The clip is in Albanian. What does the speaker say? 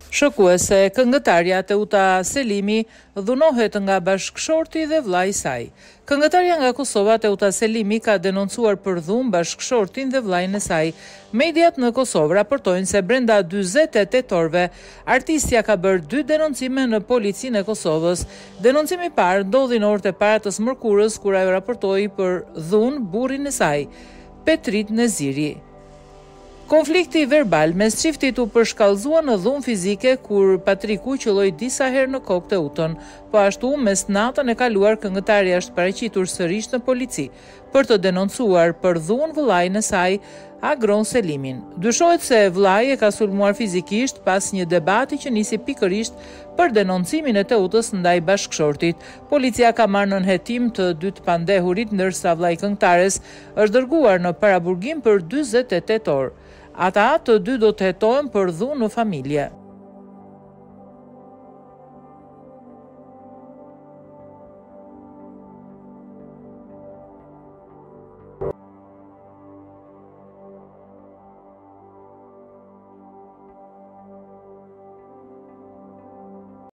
Shokuese, këngëtarja Teuta Selimi dhunohet nga bashkëshorti dhe vllai i saj. Këngëtarja nga Kosova Teuta Selimi ka denoncuar për dhunë bashkëshortin dhe vllain e saj. Mediat në Kosovë raportojnë se brenda 48 orëve artistja ka bërë 2 denoncime në policinë e Kosovës. Denoncimi i parë ndodhi në orët e para të smërkurës kur ajo raportoi për dhunë burrin e saj, Petrit Neziri. Konflikti verbal mes çiftit u përshkallëzua në dhunë fizike kur Patriku qelloi disa herë në kokë Teutën, po ashtu mes natën e kaluar këngëtarja është paraqitur sërish në polici për të denoncuar për dhunë vllain e saj, Agron Selimin. Dyshohet se vllai e ka sulmuar fizikisht pas një debati që nisi pikërisht për denoncimin e Teutës ndaj bashkëshortit. Policia ka marrë nën hetim të 2 pandehurit, ndërsa vllai këngëtares është dërguar në paraburgim për 48 orë. Ata të 2 do të hetohen për dhunë në familje.